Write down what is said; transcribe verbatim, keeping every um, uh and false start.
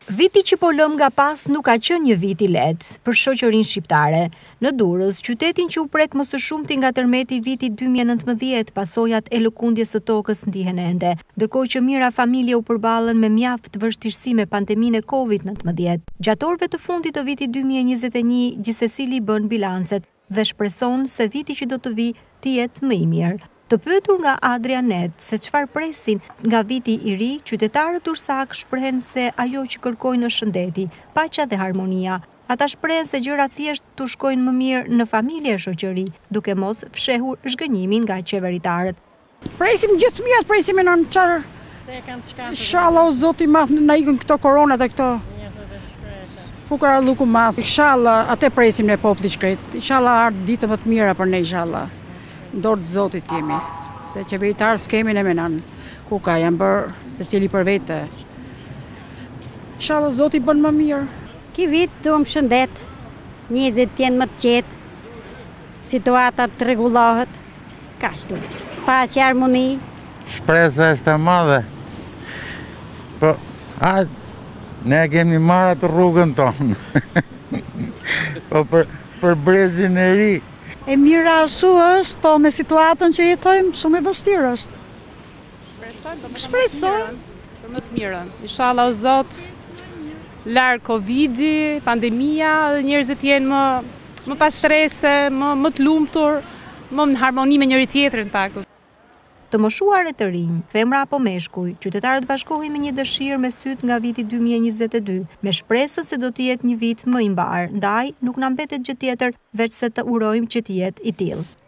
Viti që po lëm nga pas nuk ka qenë një vit i lehtë për shoqërinë shqiptare. Në Durrës, qytetin që u prek më së shumti nga tërmeti vitit dy mijë e nëntëmbëdhjetë, pasojat e lëkundjes së tokës ndihen ende, ndërkohë që mijëra familje u përballën me mjaft vështirësi me pandeminë e kovid nëntëmbëdhjetë. Gjatë orëve të fundit të vitit dy mijë e njëzet e një, gjithsecili bën bilancet dhe shpreson se viti që do të vi të jetë më i mirë. Të pyetur nga Adrianet se çfarë presin nga viti i ri, qytetarët durrësak shprehen se ajo që kërkojnë është shëndeti, paqja dhe harmonia. Ata shprehen se gjërat thjesht t'u shkojnë më mirë në familje e shoqëri, duke mos fshehur zhgënjimin nga qeveritarët. Presim gjithë fëmijët, presim në çfarë. Inshallah o Zoti i Madh na ikën këto koronat e këto. Fukara luku madh. Inshallah atë presim ne populli shkret. Inshallah ardh ditë më të mira për ne inshallah. Dorë të Zotit jemi, se qeveritarë s'kemi në menan, ku ka janë bërë se cili për vete. Inshallah Zotit bën më mirë. Ki vit duhem shëndet, njerëzit t'jenë më të qetë, situatat të rregullohet, kashtu, paqe, harmoni. Shpresa është e madhe, po, a, ne kemi marrë atë rrugën tonë, po për, për brezin e ri. E mira ashtu është, po me situatën që jetojmë shumë e vështirë është. Shpresojmë për më të mirën. Inshallah o Zot, larg Covidi, pandemia, dhe njerëzit jenë më më pa strese, më më të lumtur, më në harmoni me njëri tjetrin pak. Të moshuar e të rinj, femra apo meshkuj, qytetarët bashkohen me një dëshirë me sytë nga viti dy mijë e njëzet e dy, me shpresën se do të jetë një vit më i mbar, ndaj nuk na mbetet gjë tjetër veç se të urojmë që të jetë i tillë.